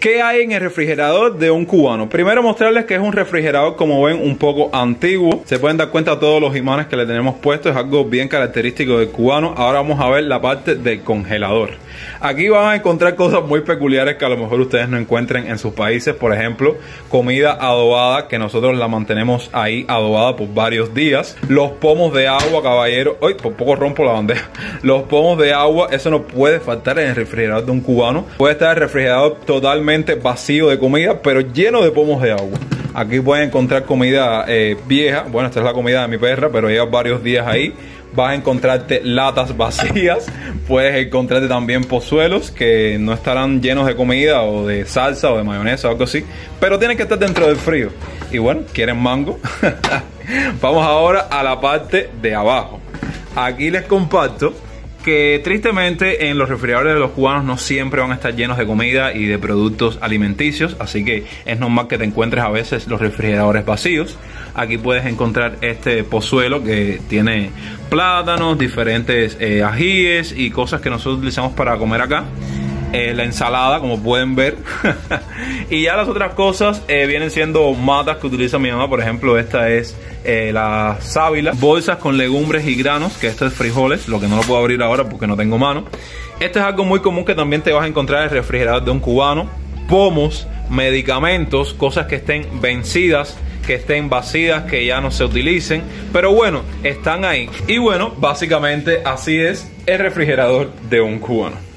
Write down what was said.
¿Qué hay en el refrigerador de un cubano? Primero mostrarles que es un refrigerador, como ven, un poco antiguo. Se pueden dar cuenta todos los imanes que le tenemos puestos. Es algo bien característico del cubano. Ahora vamos a ver la parte del congelador. Aquí van a encontrar cosas muy peculiares que a lo mejor ustedes no encuentren en sus países. Por ejemplo, comida adobada, que nosotros la mantenemos ahí adobada por varios días. Los pomos de agua, caballero. Uy, por poco rompo la bandeja. Los pomos de agua, eso no puede faltar en el refrigerador de un cubano. Puede estar el refrigerador totalmente vacío de comida, pero lleno de pomos de agua. Aquí pueden encontrar comida vieja. Bueno, esta es la comida de mi perra, pero lleva varios días ahí. Vas a encontrarte latas vacías. Puedes encontrarte también pozuelos que no estarán llenos de comida o de salsa o de mayonesa o algo así, pero tienen que estar dentro del frío. Y bueno, ¿quieren mango? Vamos ahora a la parte de abajo. Aquí les comparto que tristemente en los refrigeradores de los cubanos no siempre van a estar llenos de comida y de productos alimenticios, así que es normal que te encuentres a veces los refrigeradores vacíos. Aquí puedes encontrar este pozuelo que tiene plátanos, diferentes ajíes y cosas que nosotros utilizamos para comer acá. La ensalada, como pueden ver. Y ya las otras cosas vienen siendo matas que utiliza mi mamá. Por ejemplo, esta es la sábila. Bolsas con legumbres y granos, que esto es frijoles, lo que no lo puedo abrir ahora porque no tengo mano. Esto es algo muy común que también te vas a encontrar en el refrigerador de un cubano. Pomos, medicamentos, cosas que estén vencidas, que estén vacías, que ya no se utilicen, pero bueno, están ahí. Y bueno, básicamente así es el refrigerador de un cubano.